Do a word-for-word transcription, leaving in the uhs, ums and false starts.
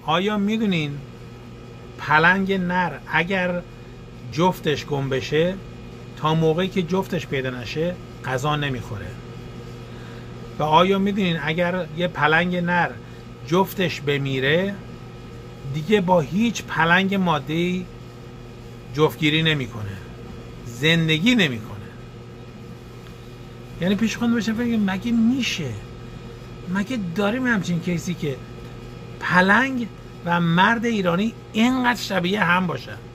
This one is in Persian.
آیا میدونین پلنگ نر اگر جفتش گم بشه تا موقعی که جفتش پیدا نشه غذا نمیخوره؟ و آیا میدونین اگر یه پلنگ نر جفتش بمیره دیگه با هیچ پلنگ ماده‌ای جفتگیری نمیکنه، زندگی نمیکنه؟ یعنی پیش خودم باشم فکر کنم مگه میشه؟ مگه داریم همچین کیسی که پلنگ و مرد ایرانی اینقدر شبیه هم باشه؟